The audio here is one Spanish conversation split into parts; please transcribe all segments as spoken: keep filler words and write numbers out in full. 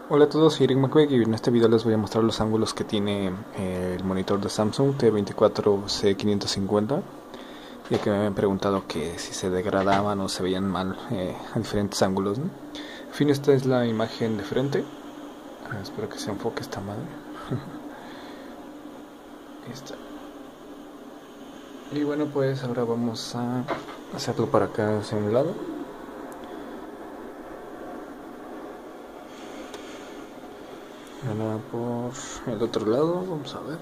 Hola a todos, soy Eric McQuaig y en este video les voy a mostrar los ángulos que tiene eh, el monitor de Samsung T veinticuatro C quinientos cincuenta, ya que me habían preguntado que si se degradaban o se veían mal eh, a diferentes ángulos, ¿no? En fin, esta es la imagen de frente. Ah, espero que se enfoque esta madre. Ahí está. Y bueno, pues ahora vamos a hacerlo para acá hacia un lado. Ahora por el otro lado, vamos a ver.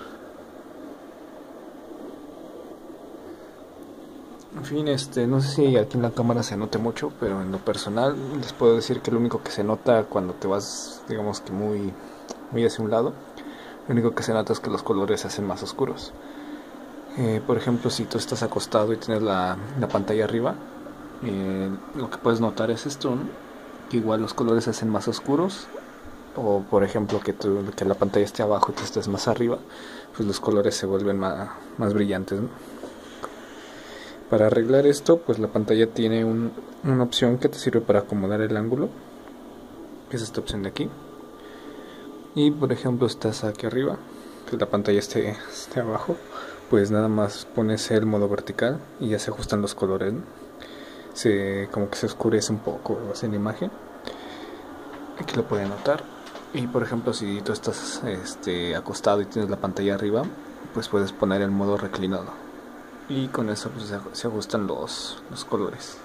En fin, este, no sé si aquí en la cámara se note mucho, pero en lo personal les puedo decir que lo único que se nota cuando te vas, digamos que muy, muy hacia un lado, lo único que se nota es que los colores se hacen más oscuros. Eh, por ejemplo, si tú estás acostado y tienes la, la pantalla arriba, eh, lo que puedes notar es esto, ¿no? Que igual los colores se hacen más oscuros. O por ejemplo que, tu, que la pantalla esté abajo y tú estés más arriba, pues los colores se vuelven más, más brillantes, ¿no? Para arreglar esto, pues la pantalla tiene un, una opción que te sirve para acomodar el ángulo, que es esta opción de aquí. Y por ejemplo estás aquí arriba, que la pantalla esté, esté abajo, pues nada más pones el modo vertical y ya se ajustan los colores, ¿no? Se, como que se oscurece un poco en la imagen. Aquí lo pueden notar. Y por ejemplo, si tú estás este, acostado y tienes la pantalla arriba, pues puedes poner el modo reclinado. Y con eso pues, se, se ajustan los, los colores.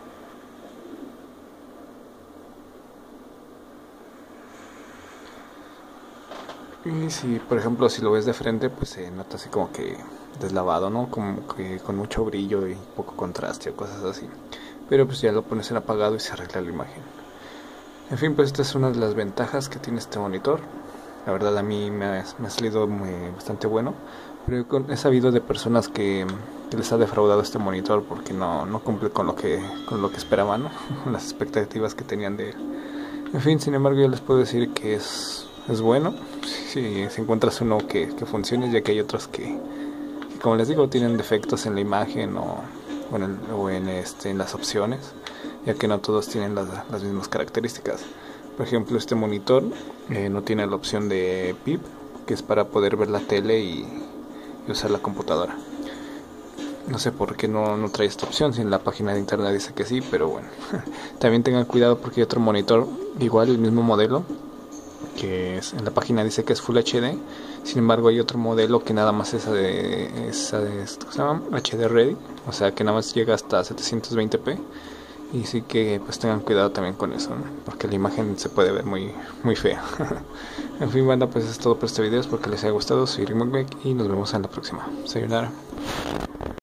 Y si por ejemplo si lo ves de frente, pues se nota así como que deslavado, ¿no? Como que con mucho brillo y poco contraste o cosas así. Pero pues ya lo pones en apagado y se arregla la imagen. En fin, pues esta es una de las ventajas que tiene este monitor. La verdad a mí me ha, me ha salido muy, bastante bueno. Pero he sabido de personas que, que les ha defraudado este monitor porque no, no cumple con lo que con lo que esperaban, ¿no? Las expectativas que tenían de él. En fin, sin embargo yo les puedo decir que es, es bueno. Si, si encuentras uno que, que funcione, ya que hay otros que, que, como les digo, tienen defectos en la imagen o, o, en, el, o en, este, en las opciones, ya que no todos tienen las, las mismas características. Por ejemplo, este monitor eh, no tiene la opción de P I P, que es para poder ver la tele y, y usar la computadora. No sé por qué no, no trae esta opción, si en la página de internet dice que sí, pero bueno. También tengan cuidado porque hay otro monitor, igual el mismo modelo, que es, en la página dice que es Full H D. Sin embargo hay otro modelo que nada más es de, esa de ¿cómo se llama? H D Ready, o sea que nada más llega hasta setecientos veinte p. Y sí que pues tengan cuidado también con eso, ¿no? Porque la imagen se puede ver muy, muy fea. En fin, banda, pues es todo por este video. Espero que les haya gustado. Soy Eric McQuaig y nos vemos en la próxima. Sayonara.